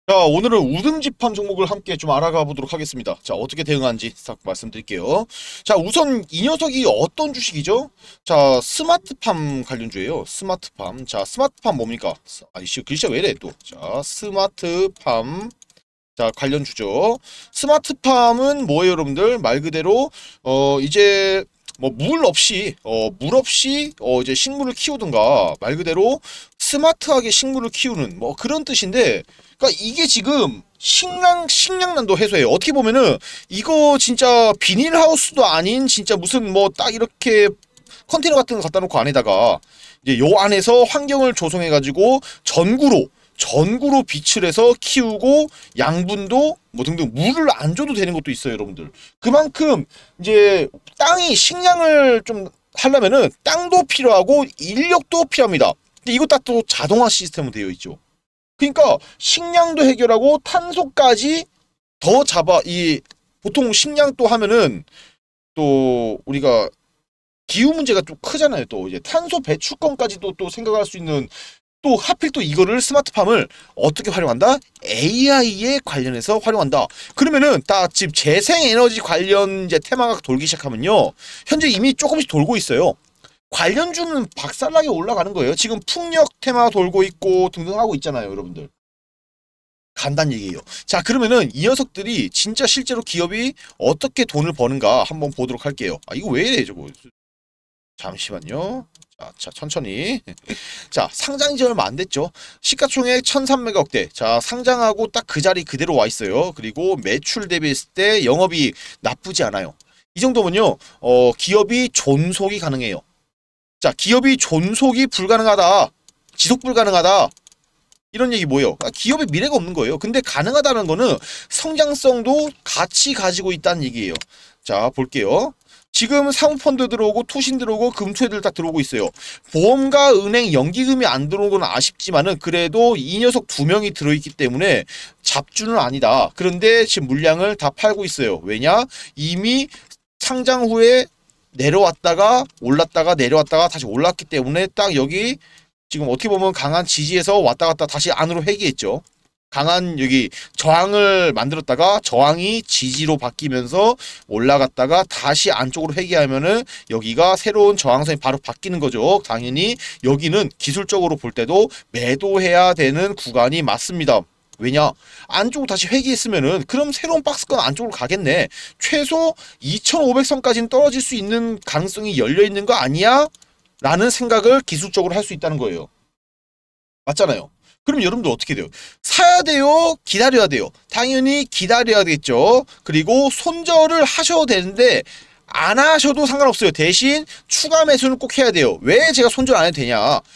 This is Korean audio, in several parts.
자, 오늘은 우등집합 종목을 함께 좀 알아가 보도록 하겠습니다. 자, 어떻게 대응하는지 싹 말씀드릴게요. 자, 우선 이 녀석이 어떤 주식이죠? 자, 스마트팜 관련주예요. 스마트팜. 자, 스마트팜 뭡니까? 아이씨, 글씨가 왜 이래 또. 자, 스마트팜. 자, 관련주죠. 스마트팜은 뭐예요, 여러분들? 말 그대로 이제 뭐 물 없이 이제 식물을 키우든가 말 그대로 스마트하게 식물을 키우는 뭐 그런 뜻인데, 그러니까 이게 지금 식량난도 해소해요. 어떻게 보면은 이거 진짜 비닐하우스도 아닌 진짜 무슨 뭐 딱 이렇게 컨테이너 같은 거 갖다 놓고 안에다가 이제 요 안에서 환경을 조성해가지고 전구로 빛을 해서 키우고 양분도 뭐 등등 물을 안 줘도 되는 것도 있어요, 여러분들. 그만큼 이제 땅이 식량을 좀 하려면은 땅도 필요하고 인력도 필요합니다. 근데 이거 딱 또 자동화 시스템으로 되어 있죠. 그러니까 식량도 해결하고 탄소까지 더 잡아 이 보통 식량 또 하면은 또 우리가 기후 문제가 좀 크잖아요. 또 이제 탄소 배출권까지도 또 생각할 수 있는, 또 하필 또 이거를 스마트팜을 어떻게 활용한다? AI에 관련해서 활용한다. 그러면은 딱 지금 재생에너지 관련 이제 테마가 돌기 시작하면요. 현재 이미 조금씩 돌고 있어요. 관련주는 박살나게 올라가는 거예요. 지금 풍력 테마 돌고 있고 등등 하고 있잖아요, 여러분들. 간단 얘기예요. 자, 그러면은 이 녀석들이 진짜 실제로 기업이 어떻게 돈을 버는가 한번 보도록 할게요. 아, 이거 왜 이래, 저거. 잠시만요. 자, 천천히. 자, 상장이 지 얼마 안 됐죠. 시가총액 1300억대. 자, 상장하고 딱 그 자리 그대로 와 있어요. 그리고 매출 대비했을 때 영업이 나쁘지 않아요. 이 정도면요, 기업이 존속이 가능해요. 자, 기업이 존속이 불가능하다. 지속 불가능하다. 이런 얘기 뭐예요? 기업의 미래가 없는 거예요. 근데 가능하다는 거는 성장성도 같이 가지고 있다는 얘기예요. 자, 볼게요. 지금 사모펀드 들어오고 투신 들어오고 금투애들 딱 들어오고 있어요. 보험과 은행 연기금이 안 들어온 건 아쉽지만은 그래도 이 녀석 두 명이 들어있기 때문에 잡주는 아니다. 그런데 지금 물량을 다 팔고 있어요. 왜냐? 이미 상장 후에 내려왔다가 올랐다가 내려왔다가 다시 올랐기 때문에 딱 여기 지금 어떻게 보면 강한 지지에서 왔다 갔다 다시 안으로 회귀했죠. 강한 여기 저항을 만들었다가 저항이 지지로 바뀌면서 올라갔다가 다시 안쪽으로 회귀하면은 여기가 새로운 저항선이 바로 바뀌는 거죠. 당연히 여기는 기술적으로 볼 때도 매도해야 되는 구간이 맞습니다. 왜냐? 안쪽으로 다시 회귀했으면은 그럼 새로운 박스권 안쪽으로 가겠네. 최소 2500선까지는 떨어질 수 있는 가능성이 열려 있는 거 아니야? 라는 생각을 기술적으로 할 수 있다는 거예요. 맞잖아요. 그럼 여러분들 어떻게 돼요? 사야 돼요? 기다려야 돼요? 당연히 기다려야겠죠. 그리고 손절을 하셔도 되는데 안 하셔도 상관없어요. 대신 추가 매수는 꼭 해야 돼요. 왜 제가 손절 안 해도 되냐?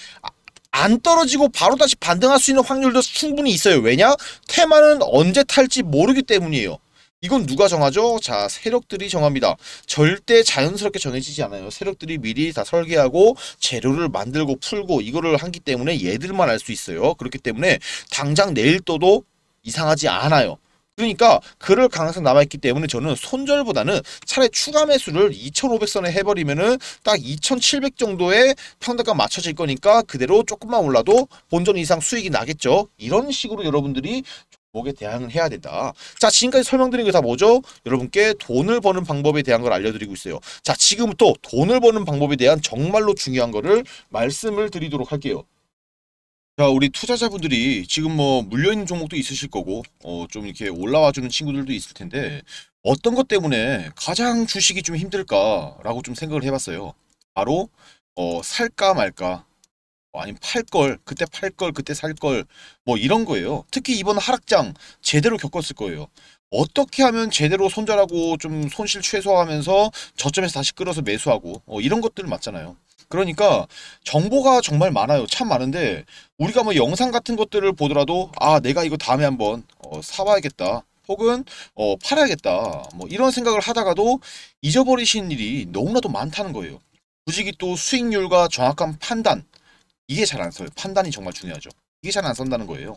안 떨어지고 바로 다시 반등할 수 있는 확률도 충분히 있어요. 왜냐? 테마는 언제 탈지 모르기 때문이에요. 이건 누가 정하죠? 자, 세력들이 정합니다. 절대 자연스럽게 정해지지 않아요. 세력들이 미리 다 설계하고 재료를 만들고 풀고 이거를 하기 때문에 얘들만 알 수 있어요. 그렇기 때문에 당장 내일 떠도 이상하지 않아요. 그러니까 그럴 가능성 남아있기 때문에 저는 손절보다는 차라리 추가 매수를 2500선에 해버리면은 딱 2700 정도의 평단가 맞춰질 거니까 그대로 조금만 올라도 본전 이상 수익이 나겠죠. 이런 식으로 여러분들이 종목에 대응을 해야 된다. 자, 지금까지 설명드린 게 다 뭐죠? 여러분께 돈을 버는 방법에 대한 걸 알려드리고 있어요. 자, 지금부터 돈을 버는 방법에 대한 정말로 중요한 거를 말씀을 드리도록 할게요. 자, 우리 투자자분들이 지금 뭐 물려있는 종목도 있으실 거고, 좀 이렇게 올라와주는 친구들도 있을 텐데, 어떤 것 때문에 가장 주식이 좀 힘들까라고 좀 생각을 해봤어요. 바로, 살까 말까, 아니면 그때 팔 걸, 그때 살 걸, 뭐 이런 거예요. 특히 이번 하락장 제대로 겪었을 거예요. 어떻게 하면 제대로 손절하고 좀 손실 최소화하면서 저점에서 다시 끌어서 매수하고, 이런 것들 맞잖아요. 그러니까 정보가 정말 많아요. 참 많은데 우리가 뭐 영상 같은 것들을 보더라도 아, 내가 이거 다음에 한번 사봐야겠다. 혹은 팔아야겠다. 뭐 이런 생각을 하다가도 잊어버리신 일이 너무나도 많다는 거예요. 굳이 또 수익률과 정확한 판단, 이게 잘 안 써요. 판단이 정말 중요하죠. 이게 잘 안 쓴다는 거예요.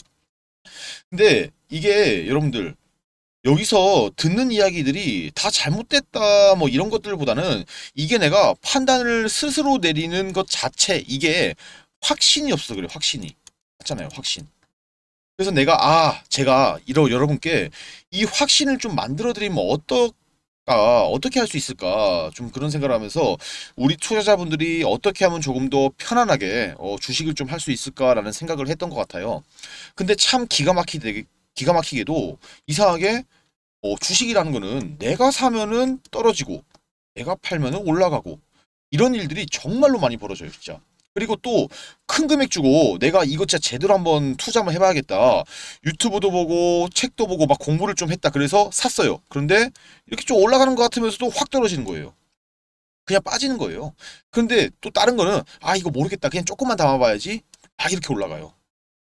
근데 이게 여러분들 여기서 듣는 이야기들이 다 잘못됐다 뭐 이런 것들보다는 이게 내가 판단을 스스로 내리는 것 자체, 이게 확신이 없어. 그래, 확신이. 맞잖아요, 확신. 그래서 제가 여러분께 이 확신을 좀 만들어 드리면 어떻게 할 수 있을까? 좀 그런 생각을 하면서 우리 투자자분들이 어떻게 하면 조금 더 편안하게 주식을 좀 할 수 있을까라는 생각을 했던 것 같아요. 근데 참 기가 막히게도 이상하게 주식이라는 거는 내가 사면은 떨어지고 내가 팔면은 올라가고 이런 일들이 정말로 많이 벌어져요, 진짜. 그리고 또 큰 금액 주고 내가 이거 진짜 제대로 한번 투자 한번 해봐야겠다. 유튜브도 보고 책도 보고 막 공부를 좀 했다. 그래서 샀어요. 그런데 이렇게 좀 올라가는 것 같으면서도 확 떨어지는 거예요. 그냥 빠지는 거예요. 근데 또 다른 거는 이거 모르겠다. 그냥 조금만 담아봐야지. 이렇게 올라가요.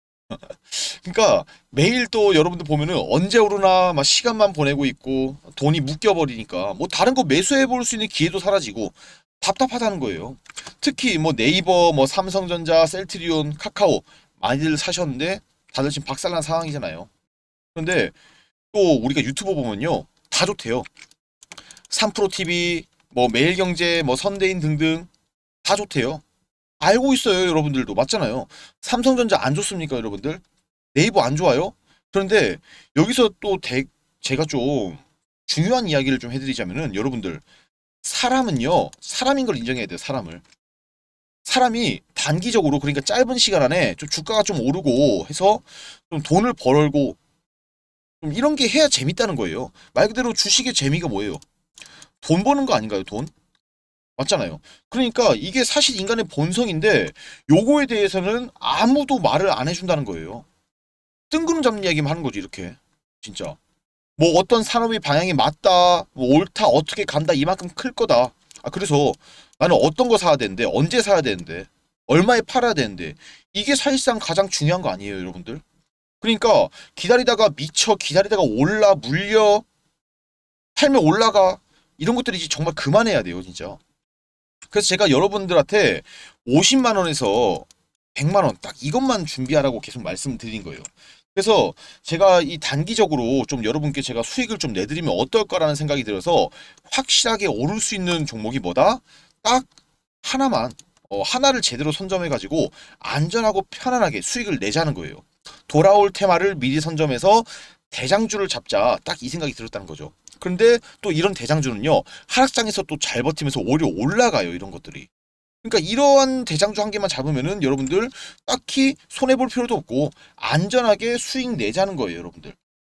그러니까 매일 또 여러분들 보면은 언제 오르나 막 시간만 보내고 있고 돈이 묶여버리니까 뭐 다른 거 매수해 볼 수 있는 기회도 사라지고 답답하다는 거예요. 특히 뭐 네이버, 뭐 삼성전자, 셀트리온, 카카오 많이들 사셨는데 다들 지금 박살난 상황이잖아요. 그런데 또 우리가 유튜브 보면요 다 좋대요. 3프로TV, 뭐 매일경제, 뭐 선대인 등등 다 좋대요. 알고 있어요, 여러분들도. 맞잖아요. 삼성전자 안 좋습니까, 여러분들? 네이버 안 좋아요? 그런데 여기서 또 제가 좀 중요한 이야기를 좀 해드리자면은 여러분들 사람은요, 사람인 걸 인정해야 돼요, 사람을. 사람이 단기적으로, 그러니까 짧은 시간 안에 좀 주가가 좀 오르고 해서 좀 돈을 벌고 좀 이런 게 해야 재밌다는 거예요. 말 그대로 주식의 재미가 뭐예요? 돈 버는 거 아닌가요, 돈? 맞잖아요. 그러니까 이게 사실 인간의 본성인데 요거에 대해서는 아무도 말을 안 해준다는 거예요. 뜬구름 잡는 이야기만 하는 거지, 이렇게. 진짜. 뭐 어떤 산업의 방향이 맞다, 뭐 옳다, 어떻게 간다, 이만큼 클 거다. 그래서 나는 어떤 거 사야 되는데, 언제 사야 되는데, 얼마에 팔아야 되는데, 이게 사실상 가장 중요한 거 아니에요, 여러분들? 그러니까 기다리다가 미쳐, 기다리다가 물려, 팔면 올라가, 이런 것들이 이제 정말 그만해야 돼요, 진짜. 그래서 제가 여러분들한테 50만 원에서 100만 원 딱 이것만 준비하라고 계속 말씀드린 거예요. 그래서 제가 이 단기적으로 좀 여러분께 제가 수익을 좀 내드리면 어떨까라는 생각이 들어서 확실하게 오를 수 있는 종목이 뭐다? 딱 하나만 하나를 제대로 선점해가지고 안전하고 편안하게 수익을 내자는 거예요. 돌아올 테마를 미리 선점해서 대장주를 잡자. 딱 이 생각이 들었다는 거죠. 그런데 또 이런 대장주는요, 하락장에서 또 잘 버티면서 오히려 올라가요, 이런 것들이. 그러니까 이러한 대장주 한 개만 잡으면은 여러분들 딱히 손해볼 필요도 없고 안전하게 수익 내자는 거예요, 여러분들.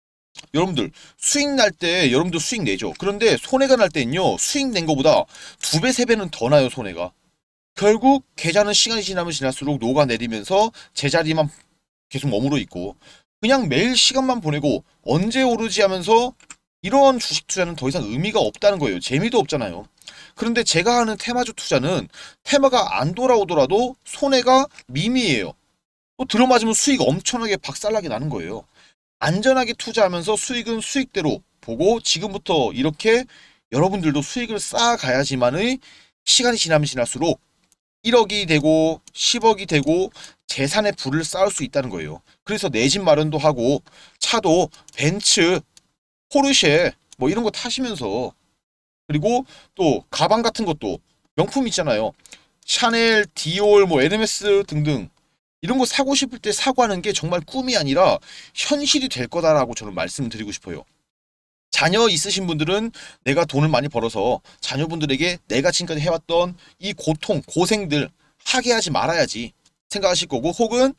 여러분들 수익 날 때 여러분들 수익 내죠. 그런데 손해가 날 때는요, 수익 낸 거보다 두 배, 세 배는 더 나요, 손해가. 결국 계좌는 시간이 지나면 지날수록 녹아내리면서 제자리만 계속 머무르 있고 그냥 매일 시간만 보내고 언제 오르지 하면서 이런 주식 투자는 더 이상 의미가 없다는 거예요. 재미도 없잖아요. 그런데 제가 하는 테마주 투자는 테마가 안 돌아오더라도 손해가 미미해요. 또 들어맞으면 수익 엄청나게 박살나게 나는 거예요. 안전하게 투자하면서 수익은 수익대로 보고 지금부터 이렇게 여러분들도 수익을 쌓아가야지만의 시간이 지나면 지날수록 1억이 되고 10억이 되고 재산의 부를 쌓을 수 있다는 거예요. 그래서 내 집 마련도 하고 차도 벤츠, 포르쉐 뭐 이런 거 타시면서 그리고 또 가방 같은 것도 명품 있잖아요. 샤넬, 디올, 뭐 에르메스 등등 이런 거 사고 싶을 때 사고 하는 게 정말 꿈이 아니라 현실이 될 거다라고 저는 말씀드리고 싶어요. 자녀 있으신 분들은 내가 돈을 많이 벌어서 자녀분들에게 내가 지금까지 해왔던 이 고통, 고생들 하게 하지 말아야지 생각하실 거고 혹은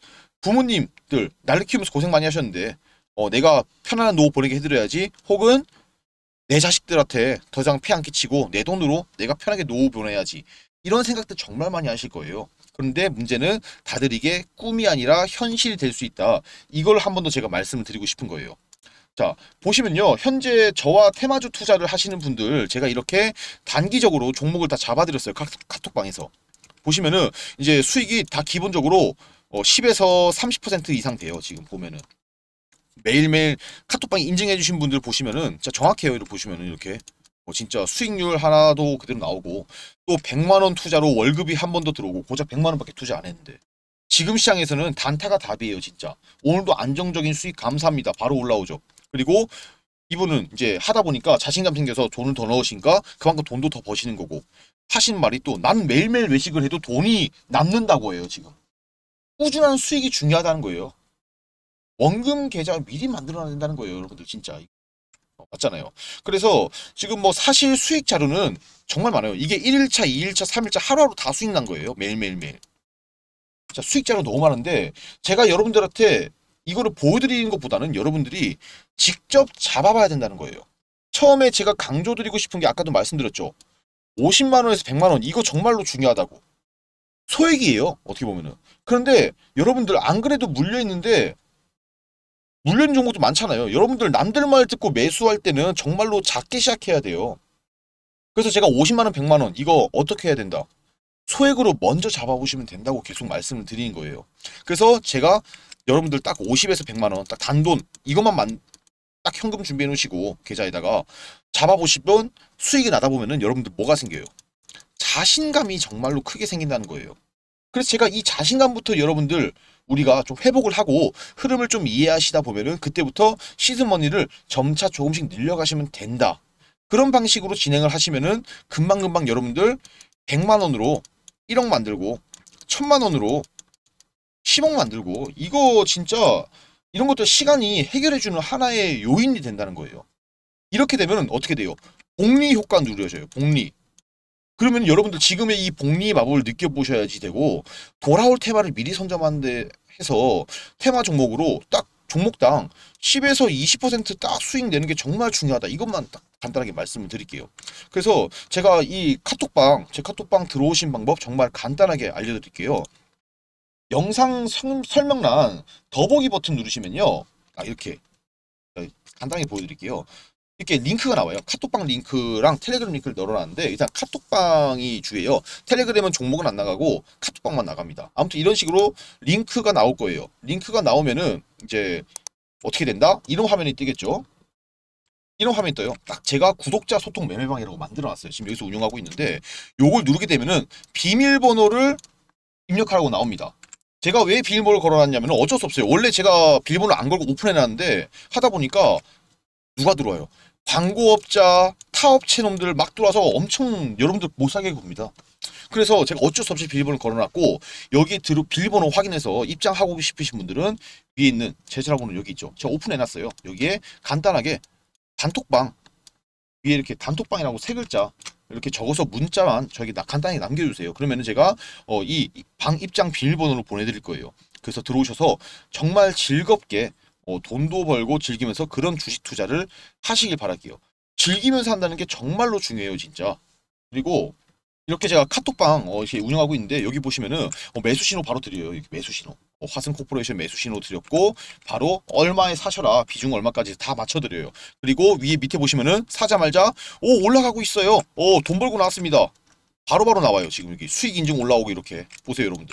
부모님들 날를 키우면서 고생 많이 하셨는데 내가 편안한 노후 보내게 해드려야지 혹은 내 자식들한테 더 이상 폐 안 끼치고 내 돈으로 내가 편하게 노후 보내야지 이런 생각들 정말 많이 하실 거예요. 그런데 문제는 다들 이게 꿈이 아니라 현실이 될 수 있다. 이걸 한 번 더 제가 말씀을 드리고 싶은 거예요. 자, 보시면요. 현재 저와 테마주 투자를 하시는 분들 제가 이렇게 단기적으로 종목을 다 잡아드렸어요. 카톡방에서. 보시면은 이제 수익이 다 기본적으로 10에서 30% 이상 돼요. 지금 보면은. 매일매일 카톡방에 인증해 주신 분들 보시면은 진짜 정확해요. 이렇게 보시면은 이렇게 진짜 수익률 하나도 그대로 나오고 또 100만 원 투자로 월급이 한 번 더 들어오고 고작 100만 원밖에 투자 안 했는데 지금 시장에서는 단타가 답이에요. 진짜. 오늘도 안정적인 수익 감사합니다. 바로 올라오죠. 그리고 이분은 이제 하다 보니까 자신감 생겨서 돈을 더 넣으신가 그만큼 돈도 더 버시는 거고 하신 말이 또 난 매일매일 외식을 해도 돈이 남는다고 해요. 지금 꾸준한 수익이 중요하다는 거예요. 원금 계좌 미리 만들어놔야 된다는 거예요, 여러분들 진짜. 맞잖아요. 그래서 지금 뭐 사실 수익 자료는 정말 많아요. 이게 1일차, 2일차, 3일차 하루하루 다 수익 난 거예요. 매일매일매일. 자, 수익 자료 너무 많은데 제가 여러분들한테 이거를 보여드리는 것보다는 여러분들이 직접 잡아봐야 된다는 거예요. 처음에 제가 강조드리고 싶은 게 아까도 말씀드렸죠. 50만 원에서 100만 원 이거 정말로 중요하다고. 소액이에요. 어떻게 보면은. 그런데 여러분들 안 그래도 물려있는데 물려있는 종목도 많잖아요. 여러분들 남들 말 듣고 매수할 때는 정말로 작게 시작해야 돼요. 그래서 제가 50만 원, 100만 원 이거 어떻게 해야 된다? 소액으로 먼저 잡아보시면 된다고 계속 말씀을 드리는 거예요. 그래서 제가 여러분들 딱 50에서 100만 원 딱 단돈 이것만 딱 현금 준비해 놓으시고 계좌에다가 잡아보시면 수익이 나다 보면은 여러분들 뭐가 생겨요? 자신감이 정말로 크게 생긴다는 거예요. 그래서 제가 이 자신감부터 여러분들 우리가 좀 회복을 하고 흐름을 좀 이해하시다 보면은 그때부터 시드머니를 점차 조금씩 늘려가시면 된다. 그런 방식으로 진행을 하시면은 금방금방 여러분들 100만 원으로 1억 만들고 1000만 원으로 10억 만들고 이거 진짜 이런 것들 시간이 해결해주는 하나의 요인이 된다는 거예요. 이렇게 되면 어떻게 돼요? 복리 효과 누려져요. 복리. 그러면 여러분들 지금의 이 복리의 마법을 느껴보셔야지 되고 돌아올 테마를 미리 선점하는데 해서 테마 종목으로 딱 종목당 10에서 20%딱 수익 내는 게 정말 중요하다. 이것만 딱 간단하게 말씀을 드릴게요. 그래서 제가 이 카톡방, 제 카톡방 들어오신 방법 정말 간단하게 알려드릴게요. 영상 설명란 더보기 버튼 누르시면요. 이렇게 간단하게 보여드릴게요. 이렇게 링크가 나와요. 카톡방 링크랑 텔레그램 링크를 넣어놨는데 일단 카톡방이 주예요. 텔레그램은 종목은 안 나가고 카톡방만 나갑니다. 아무튼 이런 식으로 링크가 나올 거예요. 링크가 나오면은 이제 어떻게 된다? 이런 화면이 뜨겠죠. 이런 화면이 떠요. 딱 제가 구독자 소통 매매방이라고 만들어놨어요. 지금 여기서 운영하고 있는데 요걸 누르게 되면은 비밀번호를 입력하라고 나옵니다. 제가 왜 비밀번호를 걸어놨냐면 어쩔 수 없어요. 원래 제가 비밀번호 안 걸고 오픈해놨는데 하다 보니까 누가 들어와요? 광고업자, 타업체 놈들 막 들어와서 엄청 여러분들 못 사게 봅니다. 그래서 제가 어쩔 수 없이 비밀번호를 걸어놨고 여기 비밀번호 확인해서 입장하고 싶으신 분들은 위에 있는 제 전화번호 여기 있죠. 제가 오픈해놨어요. 여기에 간단하게 단톡방 위에 이렇게 단톡방이라고 세 글자 이렇게 적어서 문자만 저에게 간단히 남겨주세요. 그러면은 제가 이 방 입장 비밀번호로 보내드릴 거예요. 그래서 들어오셔서 정말 즐겁게 돈도 벌고 즐기면서 그런 주식 투자를 하시길 바랄게요. 즐기면서 한다는 게 정말로 중요해요, 진짜. 그리고 이렇게 제가 카톡방 이렇게 운영하고 있는데 여기 보시면은 매수 신호 바로 드려요. 여기 매수 신호. 화승 코퍼레이션 매수 신호 드렸고 바로 얼마에 사셔라 비중 얼마까지 다 맞춰드려요. 그리고 위에 밑에 보시면은 사자말자 올라가고 있어요. 돈 벌고 나왔습니다. 바로바로 나와요. 지금 여기 수익 인증 올라오고 이렇게 보세요, 여러분들.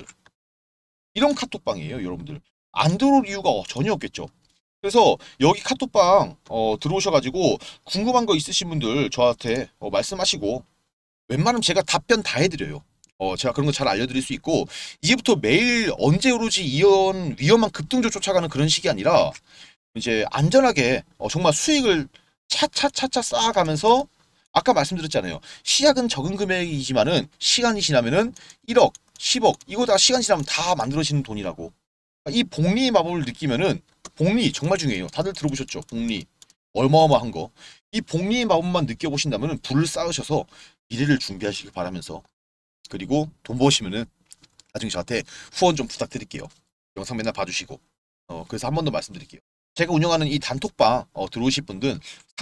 이런 카톡방이에요, 여러분들. 안 들어올 이유가 전혀 없겠죠. 그래서 여기 카톡방 들어오셔가지고 궁금한 거 있으신 분들 저한테 말씀하시고 웬만하면 제가 답변 다 해드려요. 제가 그런 거 잘 알려드릴 수 있고 이제부터 매일 언제 오르지 이런 위험한 급등조 쫓아가는 그런 식이 아니라 이제 안전하게 정말 수익을 차차차차 쌓아가면서 아까 말씀드렸잖아요. 시작은 적은 금액이지만은 시간이 지나면은 1억, 10억 이거 다 시간 지나면 다 만들어지는 돈이라고. 이 복리의 마법을 느끼면은 복리 정말 중요해요. 다들 들어보셨죠? 복리 어마어마한 거. 이 복리의 마법만 느껴보신다면 불을 쌓으셔서 미래를 준비하시길 바라면서 그리고 돈 버시면은 나중에 저한테 후원 좀 부탁드릴게요. 영상 맨날 봐주시고 그래서 한 번 더 말씀드릴게요. 제가 운영하는 이 단톡방 들어오실 분들은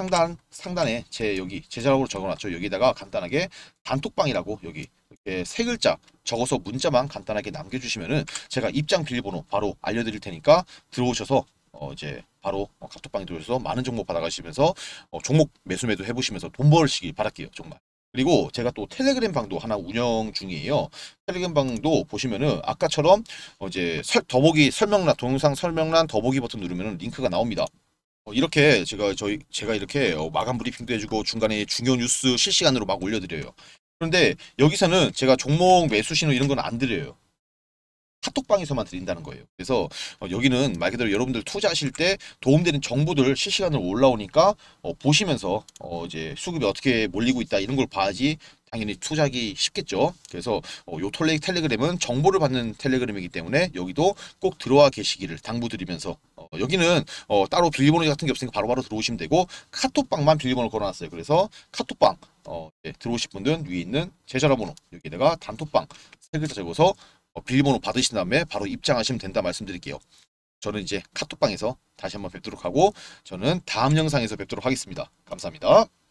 상단에 제 여기 제자락으로 적어놨죠. 여기다가 간단하게 단톡방이라고 여기 이렇게 세 글자 적어서 문자만 간단하게 남겨주시면은 제가 입장 비밀번호 바로 알려드릴 테니까 들어오셔서 이제 바로 카톡방에 들어오셔서 많은 정보 받아가시면서 종목 매수 해보시면서 돈 벌시길 바랄게요. 정말. 그리고 제가 또 텔레그램 방도 하나 운영 중이에요. 텔레그램 방도 보시면은 아까처럼 이제 더보기 설명란 동영상 설명란 더보기 버튼 누르면은 링크가 나옵니다. 이렇게 제가 이렇게 마감 브리핑도 해주고 중간에 중요 뉴스 실시간으로 막 올려드려요. 그런데 여기서는 제가 종목 매수 신호 이런 건 안 드려요. 카톡방에서만 드린다는 거예요. 그래서 여기는 말 그대로 여러분들 투자하실 때 도움되는 정보들 실시간으로 올라오니까 보시면서 이제 수급이 어떻게 몰리고 있다 이런 걸 봐야지 당연히 투자하기 쉽겠죠. 그래서 요 텔레그램은 정보를 받는 텔레그램이기 때문에 여기도 꼭 들어와 계시기를 당부드리면서 여기는 따로 비밀번호 같은 게 없으니까 바로바로 들어오시면 되고 카톡방만 비밀번호 걸어놨어요. 그래서 카톡방 예, 들어오실 분들은 위에 있는 제 전화번호 여기다가 단톡방 세 글자 적어서 비밀번호 받으신 다음에 바로 입장하시면 된다 말씀드릴게요. 저는 이제 카톡방에서 다시 한번 뵙도록 하고 저는 다음 영상에서 뵙도록 하겠습니다. 감사합니다.